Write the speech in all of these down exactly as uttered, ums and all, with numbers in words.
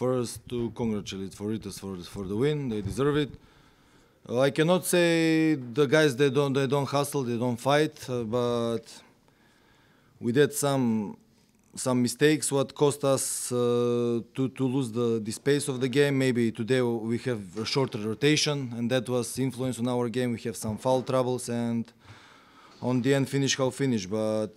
first to congratulate Rytas for for the win. They deserve it. Uh, I cannot say the guys they don't they don't hustle, they don't fight, uh, but we did some some mistakes what cost us uh, to to lose the the space of the game. Maybe today we have a shorter rotation, and that was influence on our game. We have some foul troubles, and on the end finish how finish, but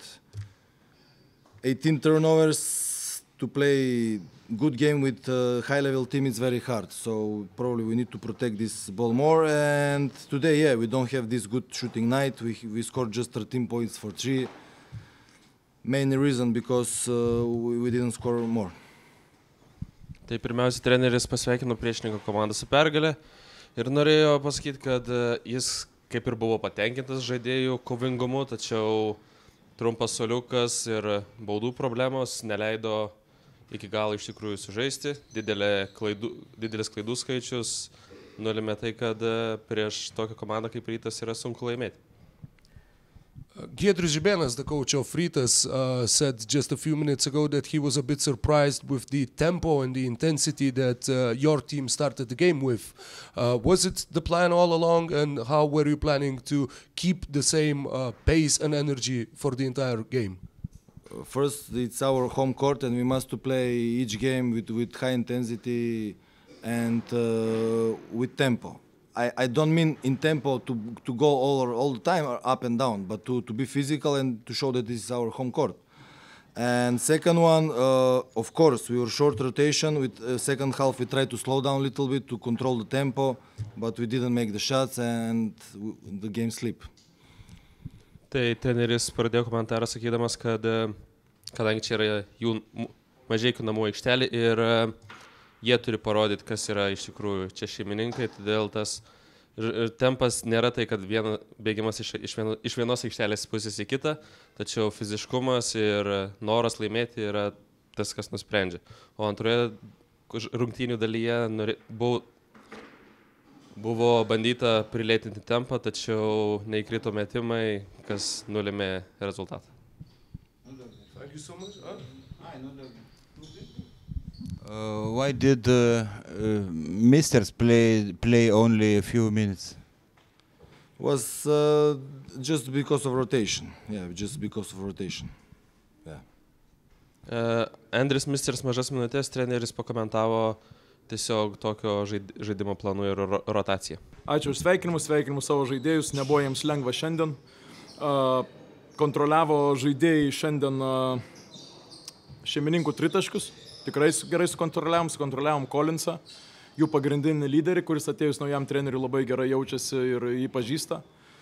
eighteen turnovers to play good game with a high level team is very hard, so probably we need to protect this ball more. And today, yeah, we don't have this good shooting night. We, we scored just thirteen points for three. Main reason because uh, we, we didn't score more. Tai pirmiausia, treneris pasveikino priešininko komandą su pergale ir norėjo pasakyti, kad jis kaip ir buvo patenkintas žaidėjų kovingumu, tačiau trumpas suoliukas ir baudų problemos neleido iki galo iš tikrųjų sužaisti. Didelė klaidų, didelis klaidų skaičius nulėmė tai, kad prieš tokią komandą kaip Rytas yra sunku laimėti. Giedrius Žibėnas, the coach of Rytas, uh, said just a few minutes ago that he was a bit surprised with the tempo and the intensity that uh, your team started the game with. Uh, was it the plan all along, and how were you planning to keep the same uh, pace and energy for the entire game? First, it's our home court, and we must to play each game with, with high intensity and uh, with tempo. I, I don't mean in tempo to to go all all the time up and down, but to, to be physical and to show that this is our home court. And second one, uh, of course, we were short rotation. With uh, second half, we tried to slow down a little bit to control the tempo, but we didn't make the shots and the game slipped. Tai treneris pradėjo komentarą sakydamas, kad kadangi čia yra jų Mažeikių namų aikštelė ir jie turi parodyti, kas yra iš tikrųjų čia šeimininkai, todėl tas tempas nėra tai, kad viena, bėgimas iš, iš, vieno, iš vienos aikštelės pusės į kitą, tačiau fiziškumas ir noras laimėti yra tas, kas nusprendžia. O antroje rungtynių dalyje norė, buvo, buvo bandyta prilėtinti tempą, tačiau neįkrito metimai, kas nulėmė rezultatą. Thank you so much. Huh? Uh, why did uh, uh, Misters play play only a few minutes? Was uh, just because of rotation. Yeah, just because of rotation. Yeah. Uh, Andris Misters mažas minutės, treneris pakomentavo tiesiog tokio žaidimo planų ir ro rotaciją. Ačiū už sveikinimus, sveikinimus savo žaidėjus, nebuvo jiems lengva šiandien. Uh, kontroliavo žaidėjai šiandien uh, šeimininkų tritaškius. Tikrai gerai sukontroliavom, sukontroliavom Collinsą, jų pagrindinį lyderį, kuris atėjus naujam treneriui labai gerai jaučiasi ir jį pažįsta.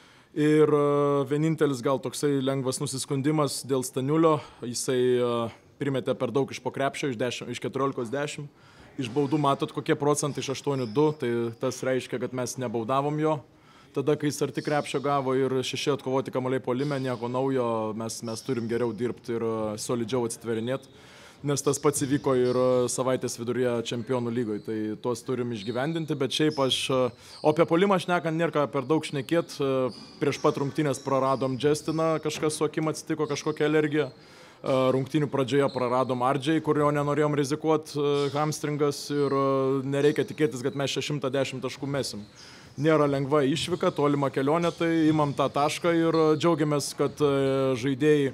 Ir uh, vienintelis gal toksai lengvas nusiskundimas dėl Staniulio, jisai uh, primetė per daug iš po krepšio, iš, dešimt, iš keturiolikos dešimt. Iš baudų matot kokie procentai, iš aštuoni du, tai tas reiškia, kad mes nebaudavom jo. Tada, kai jis arti krepšio gavo ir šeši atkovoti kamuoliai puolime, nieko naujo, mes, mes turim geriau dirbti ir uh, solidžiau atsitverinėti. Nes tas pats įvyko ir savaitės viduryje čempionų lygoje, tai tuos turim išgyvendinti, bet šiaip aš, o apie puolimą šnekant nėra ką per daug šnekėt, prieš pat rungtynės praradom Justiną, kažkas su akim atsitiko, kažkokia alergija, rungtynių pradžioje praradom Ardžiai, kurio nenorėjom rizikuoti, hamstringas ir nereikia tikėtis, kad mes šimtą dešimt taškų mesim. Nėra lengva išvyka, tolima kelionė, tai imam tą tašką ir džiaugiamės, kad žaidėjai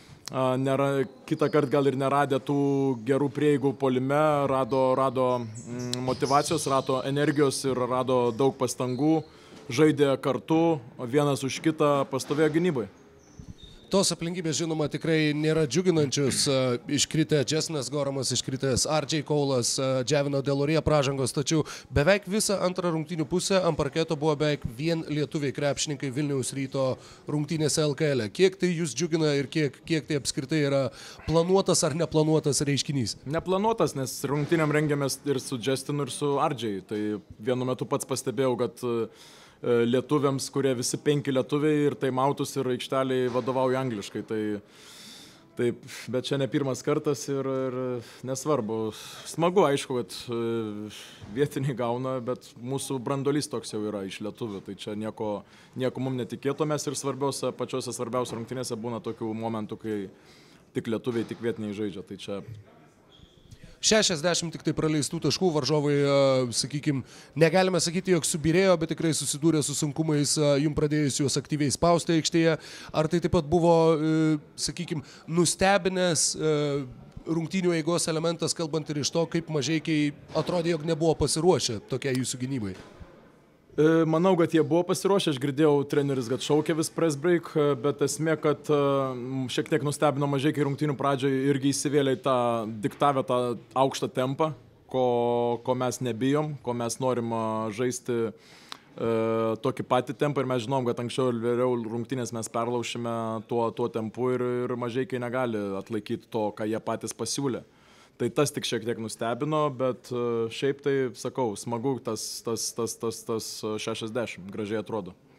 Nėra, kitą kartą gal ir neradė tų gerų prieigų puolime, rado, rado motivacijos, rado energijos ir rado daug pastangų, žaidė kartu, vienas už kitą pastovėjo gynybai. Tos aplinkybės, žinoma, tikrai nėra džiuginančios. Iškritę Justinas Goramas, iškritęs Ardžiai Kaulas, Džiavino Delorija pražangos, tačiau beveik visą antrą rungtynių pusę ant parketo buvo beveik vien lietuviai krepšininkai Vilniaus Ryto rungtynėse L K L. Kiek tai jūs džiugina ir kiek, kiek tai apskritai yra planuotas ar neplanuotas reiškinys? Neplanuotas, nes rungtynėm rengiamės ir su Justinu, ir su Ardžiai. Tai vienu metu pats pastebėjau, kad lietuviams, kurie visi penki lietuviai ir taimautus ir aikšteliai vadovauja angliškai. Tai, taip, bet čia ne pirmas kartas ir, ir nesvarbu. Smagu, aišku, kad vietiniai gauna, bet mūsų brandolys toks jau yra iš lietuvių. Tai čia nieko, nieko mums netikėto, mes ir svarbiausia, pačiose svarbiausia rungtynėse būna tokių momentų, kai tik lietuviai, tik vietiniai žaidžia. Tai čia... šešiasdešimt tik tai praleistų taškų, varžovai, sakykime, negalime sakyti, jog subirėjo, bet tikrai susidūrė su sunkumais, jums pradėjus juos aktyviai spausti aikštėje. Ar tai taip pat buvo, sakykime, nustebinęs rungtynių eigos elementas, kalbant ir iš to, kaip Mažeikiai atrodė, jog nebuvo pasiruošę tokia jūsų gynybai? Manau, kad jie buvo pasiruošę, aš girdėjau treneris, kad šaukė vis press break, bet esmė, kad šiek tiek nustebino Mažeikiai rungtynių pradžioje irgi įsivėlė į tą diktavę tą aukštą tempą, ko, ko mes nebijom, ko mes norim žaisti e, tokį patį tempą ir mes žinom, kad anksčiau ir vėliau rungtynės mes perlaušime tuo, tuo tempu ir, ir Mažeikiai negali atlaikyti to, ką jie patys pasiūlė. Tai tas tik šiek tiek nustebino, bet šiaip tai, sakau, smagu tas, tas, tas, tas, tas šešiasdešimt, gražiai atrodo.